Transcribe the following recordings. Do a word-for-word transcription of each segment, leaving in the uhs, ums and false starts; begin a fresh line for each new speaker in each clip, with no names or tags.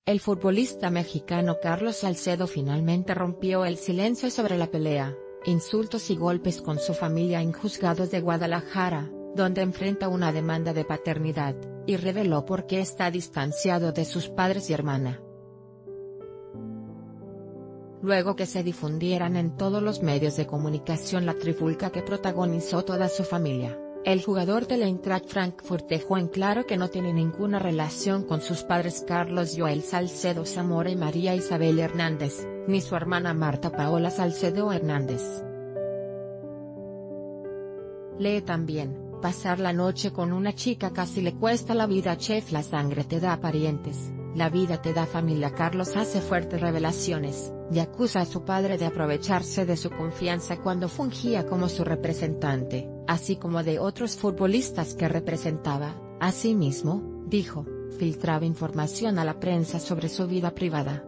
El futbolista mexicano Carlos Salcedo finalmente rompió el silencio sobre la pelea, insultos y golpes con su familia en juzgados de Guadalajara, donde enfrenta una demanda de paternidad, y reveló por qué está distanciado de sus padres y hermana. Luego que se difundieran en todos los medios de comunicación la trifulca que protagonizó toda su familia, el jugador del Eintracht Frankfurt dejó en claro que no tiene ninguna relación con sus padres Carlos Joel Salcedo Zamora y María Isabel Hernández, ni su hermana Marta Paola Salcedo Hernández. Lee también: pasar la noche con una chica casi le cuesta la vida. Chef, la sangre te da parientes, la vida te da familia. Carlos hace fuertes revelaciones, y acusa a su padre de aprovecharse de su confianza cuando fungía como su representante, así como de otros futbolistas que representaba. Asimismo, dijo, filtraba información a la prensa sobre su vida privada.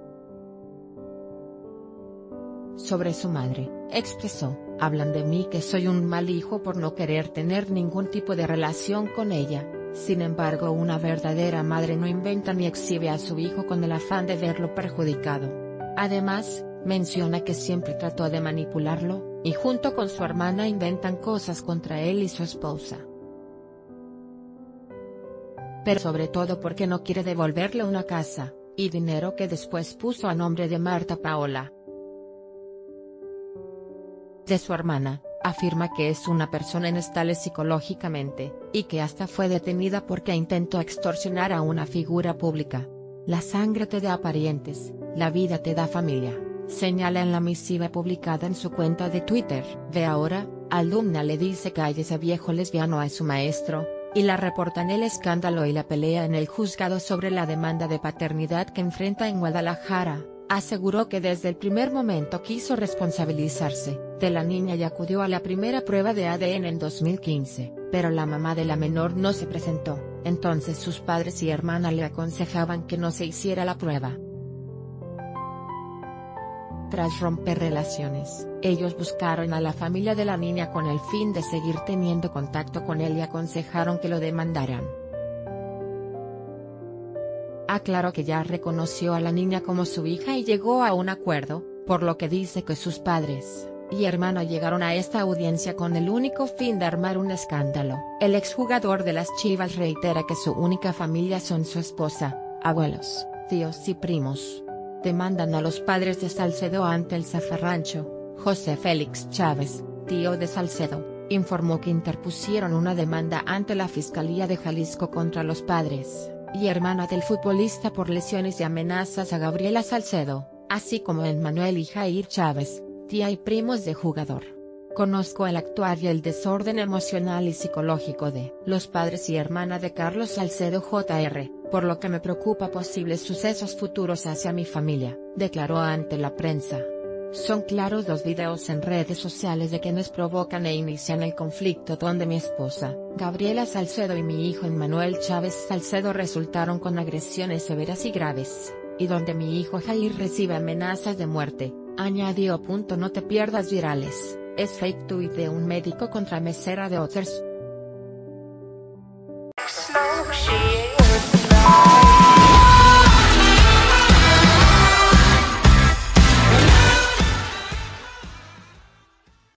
Sobre su madre, expresó: hablan de mí que soy un mal hijo por no querer tener ningún tipo de relación con ella. Sin embargo, una verdadera madre no inventa ni exhibe a su hijo con el afán de verlo perjudicado. Además, menciona que siempre trató de manipularlo, y junto con su hermana inventan cosas contra él y su esposa. Pero sobre todo porque no quiere devolverle una casa, y dinero que después puso a nombre de Marta Paola. De su hermana, afirma que es una persona inestable psicológicamente, y que hasta fue detenida porque intentó extorsionar a una figura pública. La sangre te da parientes, la vida te da familia, señala en la misiva publicada en su cuenta de Twitter. Ve ahora, alumna le dice cállese viejo lesbiano a su maestro, y la reportan el escándalo y la pelea en el juzgado sobre la demanda de paternidad que enfrenta en Guadalajara. Aseguró que desde el primer momento quiso responsabilizarse de la niña y acudió a la primera prueba de A D N en dos mil quince, pero la mamá de la menor no se presentó, entonces sus padres y hermana le aconsejaban que no se hiciera la prueba. Tras romper relaciones, ellos buscaron a la familia de la niña con el fin de seguir teniendo contacto con él y aconsejaron que lo demandaran. Aclaró que ya reconoció a la niña como su hija y llegó a un acuerdo, por lo que dice que sus padres y hermana llegaron a esta audiencia con el único fin de armar un escándalo. El exjugador de las Chivas reitera que su única familia son su esposa, abuelos, tíos y primos. Demandan a los padres de Salcedo ante el zafarrancho. José Félix Chávez, tío de Salcedo, informó que interpusieron una demanda ante la Fiscalía de Jalisco contra los padres y hermana del futbolista por lesiones y amenazas a Gabriela Salcedo, así como Emmanuel y Jair Chávez, tía y primos de jugador. Conozco el actuar y el desorden emocional y psicológico de los padres y hermana de Carlos Salcedo junior, por lo que me preocupa posibles sucesos futuros hacia mi familia, declaró ante la prensa. Son claros los videos en redes sociales de quienes provocan e inician el conflicto donde mi esposa, Gabriela Salcedo y mi hijo Emmanuel Chávez Salcedo resultaron con agresiones severas y graves, y donde mi hijo Jair recibe amenazas de muerte, añadió. No te pierdas virales, es fake tweet de un médico contra mesera de Otters.